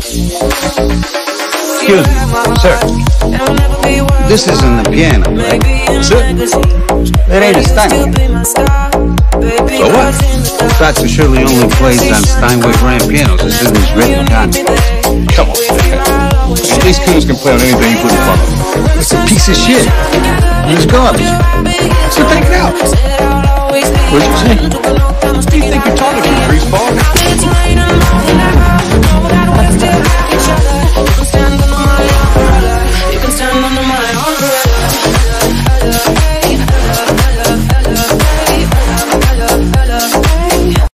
Excuse me, sir. This isn't a piano, right? Sir, It ain't a Steinway. so what? Stratzer surely only plays on Steinway grand pianos. This isn't his written contract. Come on. These coons can play on anything you put in front of them. It's a piece of shit. It's garbage. So take it out. What'd you say? Who do you think you're talking to, greaseball?